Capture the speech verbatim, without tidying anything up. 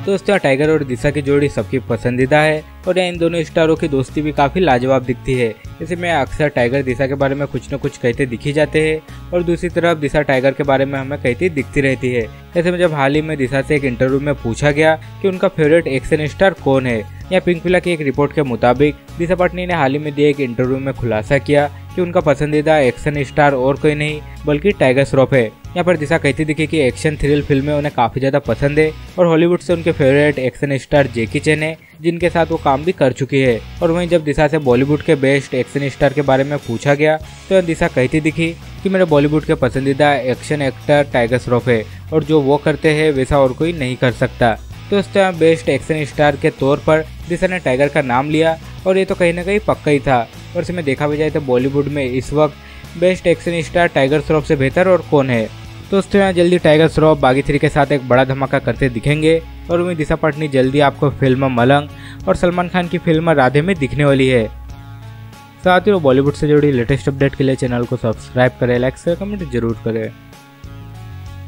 दोस्तों टाइगर और दिशा की जोड़ी सबकी पसंदीदा है और इन दोनों स्टारों की दोस्ती भी काफी लाजवाब दिखती है। इसी में अक्सर टाइगर दिशा के बारे में कुछ न कुछ कहते दिखी जाते हैं और दूसरी तरफ दिशा टाइगर के बारे में हमें कहती दिखती रहती है। ऐसे में जब हाल ही में दिशा से एक इंटरव्यू में पूछा गया कि उनका फेवरेट एक्शन स्टार कौन है, या पिंकविला की एक रिपोर्ट के मुताबिक दिशा पटनी ने हाल ही में दिए एक इंटरव्यू में खुलासा किया कि उनका पसंदीदा एक्शन स्टार और कोई नहीं बल्कि टाइगर श्रॉफ है। यहाँ पर दिशा कहती दिखी कि एक्शन थ्रिल फिल्में उन्हें काफी ज्यादा पसंद है और हॉलीवुड से उनके favourite action star Jackie Chan है, जिनके साथ वो काम भी कर चुकी है। और वहीं जब दिशा से बॉलीवुड के बेस्ट एक्शन स्टार के बारे में पूछा गया तो दिशा कहती दिखी कि मेरे बॉलीवुड के पसंदीदा एक्शन एक्टर टाइगर श्रॉफ है और जो वो करते हैं वैसा और कोई नहीं कर सकता। दोस्तों बेस्ट एक्शन स्टार के तौर पर दिशा ने टाइगर का नाम लिया और ये तो कहीं ना कहीं पक्का ही था। और इसमें देखा भी जाए तो बॉलीवुड में इस वक्त best action star Tiger Shroff से बेहतर और कौन है। दोस्तों यहाँ जल्दी टाइगर श्रॉफ बागी थ्री के साथ एक बड़ा धमाका करते दिखेंगे और वहीं दिशा पटनी जल्दी आपको फिल्म मलंग और सलमान खान की फिल्म राधे में दिखने वाली है। साथ ही वो बॉलीवुड से जुड़ी लेटेस्ट अपडेट के लिए चैनल को सब्सक्राइब करें, लाइक शेयर कमेंट जरूर करें।